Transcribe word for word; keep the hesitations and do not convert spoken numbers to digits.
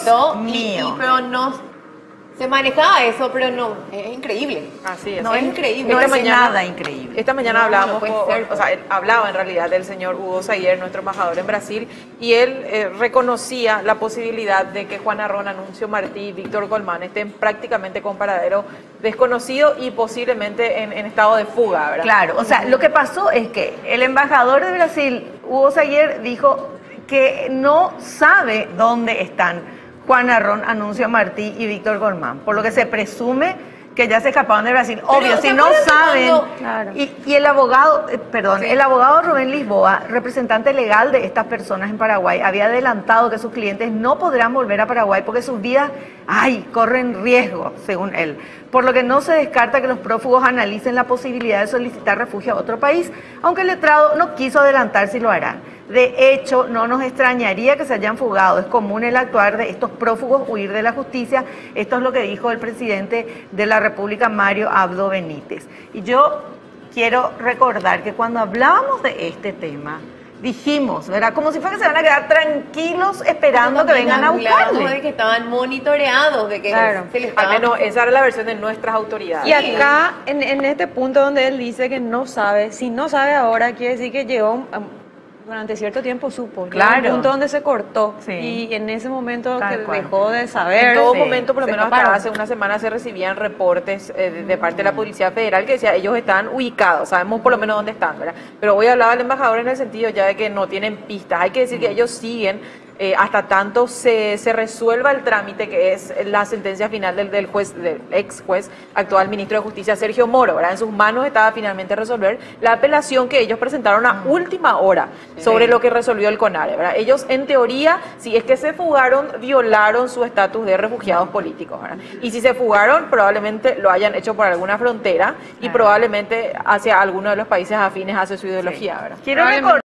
correcto. Y, mío. y- pero no se manejaba eso, pero no, es increíble. Así es. No es es increíble. No Esta es mañana- nada increíble. Esta mañana No, hablábamos, no puede con- ser. o sea, él hablaba en realidad del señor Hugo Sayer, nuestro embajador en Brasil, y él eh, reconocía la posibilidad de que Juana Ron, Anuncio Martí y Víctor Colmán estén prácticamente con paradero desconocido y posiblemente en, en estado de fuga, ¿verdad? Claro, o sea, lo que pasó es que el embajador de Brasil, Hugo Sayer, dijo que no sabe dónde están Juana Ron, Anuncio Martí y Víctor Colmán, por lo que se presume que ya se escaparon de Brasil. Obvio, ¿se si no acuerdan de saben, cuando- Claro. y, y el abogado, eh, perdón, Sí. el abogado Rubén Lisboa, representante legal de estas personas en Paraguay, había adelantado que sus clientes no podrán volver a Paraguay porque sus vidas, ay, corren riesgo, según él. Por lo que no se descarta que los prófugos analicen la posibilidad de solicitar refugio a otro país, aunque el letrado no quiso adelantar si lo hará. De hecho, no nos extrañaría que se hayan fugado. Es común el actuar de estos prófugos huir de la justicia. Esto es lo que dijo el presidente de la República, Mario Abdo Benítez. Y yo quiero recordar que cuando hablábamos de este tema, dijimos, ¿verdad? Como si fuera que se van a quedar tranquilos esperando que vengan a Hablábamos buscarle. de que estaban monitoreados, de que Claro. se les Al estaba... menos esa era la versión de nuestras autoridades. Y acá, en, en este punto donde él dice que no sabe, si no sabe ahora, quiere decir que llegó, um, durante cierto tiempo supo. Llegó a Claro. un punto donde se cortó. Sí. Y en ese momento Tal que cual. dejó de saber. En todo sí, momento, por lo se menos hasta escaparon. hace una semana, se recibían reportes eh, de, de parte de la Policía Federal que decía ellos están ubicados, sabemos por lo menos dónde están, ¿verdad? Pero hoy hablaba el embajador en el sentido ya de que no tienen pistas. Hay que decir que ellos siguen eh, hasta tanto se, se resuelva el trámite que es la sentencia final del, del juez, del ex juez, actual ministro de Justicia, Sergio Moro, ¿verdad? En sus manos estaba finalmente resolver la apelación que ellos presentaron a última hora sobre lo que resolvió el CONARE, ¿verdad? Ellos, en teoría, si es que se fugaron, violaron su estatus de refugiados políticos, ¿verdad? Y si se fugaron, probablemente lo hayan hecho por alguna frontera y Claro. probablemente hacia alguno de los países afines a su ideología, ¿verdad? Quiero Probablemente. recordar